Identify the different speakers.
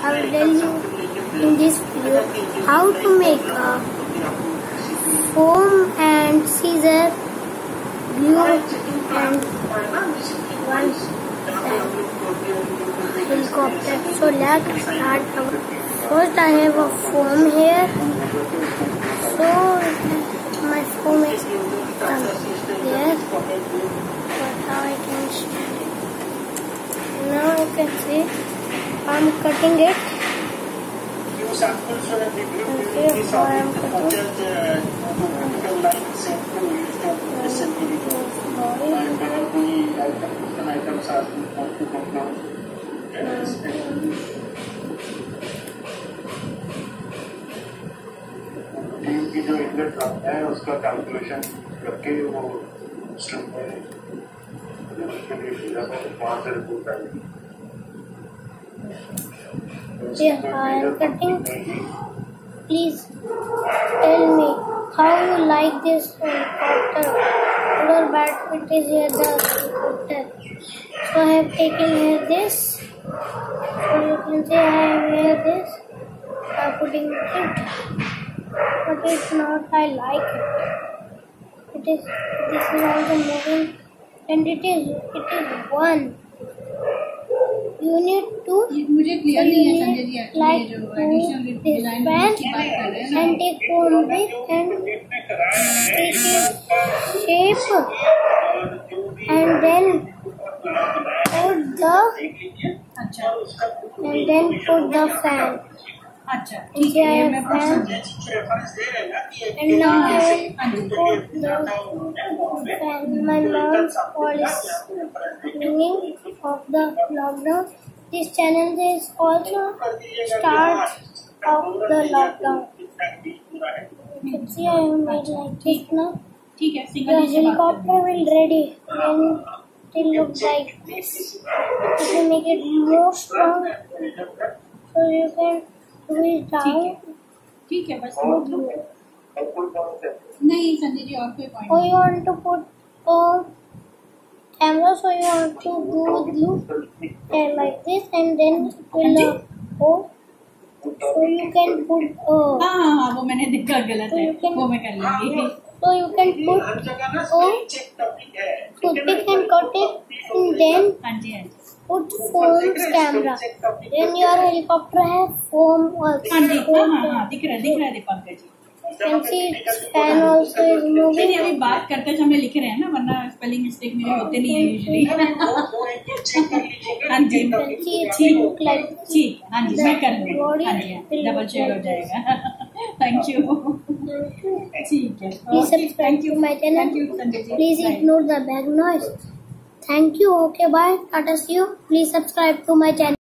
Speaker 1: I will tell you in this video how to make a foam and scissor glue and one helicopter. So let's start. First I have a foam here. So my foam is done there. But how I can stand it? Now you can see I'm cutting it. Okay, so I am cutting.
Speaker 2: Team की जो inlet रखता है उसका calculation करके वो strip में उसके लिए भेजा था 5 से रिपोर्ट आएगी.
Speaker 1: Yeah, I am cutting. Please tell me how you like this helicopter. Good or bad it is here the helicopter. So I have taken here this. So you can see I have here this. I am putting it. But it's not. I like it. This is also moving, and it is one. You need to
Speaker 3: मुझे clear नहीं है Sanjay ji
Speaker 1: like
Speaker 3: जो additional design की बात कर रहे हैं ना
Speaker 1: and take foam bit and take its shape and then put the fan.
Speaker 3: अच्छा ठीक है मैं
Speaker 1: fan and now I will put the fan. My mom's call is meaning of the lockdown. This channel is also start of the lockdown. You can see I have made like this now.
Speaker 3: ठीक है
Speaker 1: The helicopter will ready and it will look like this. You can make it more strong so you can do it down.
Speaker 3: ठीक है बस नहीं संजय जी और कोई point
Speaker 1: Or you want to put camera, so you want to glue like this and then it will go. So you can put
Speaker 3: हाँ वो मैंने देखा गलत है वो मैं कर लूँगी.
Speaker 1: So you can put toothpick and cut it and then
Speaker 3: हाँ जी
Speaker 1: put foam's camera. Then your helicopter has foam also.
Speaker 3: हाँ जी हाँ दिख रहा है दीपंकर जी.
Speaker 1: You can see its fan also is moving.
Speaker 3: नहीं अभी बात करते समय लिख रहे हैं ना वरना स्पेलिंग मिस्टेक मेरे होते नहीं है यूजुअली. हाँ जी
Speaker 1: You can see it look like
Speaker 3: ठीक हाँ जी मैं कर लूँगी. हाँ जी डबल चेक हो जाएगा. Thank you. ठीक है
Speaker 1: Please subscribe to my channel. Please ignore the back noise. Thank you. Okay, bye. Tata, see you. Please subscribe to my channel.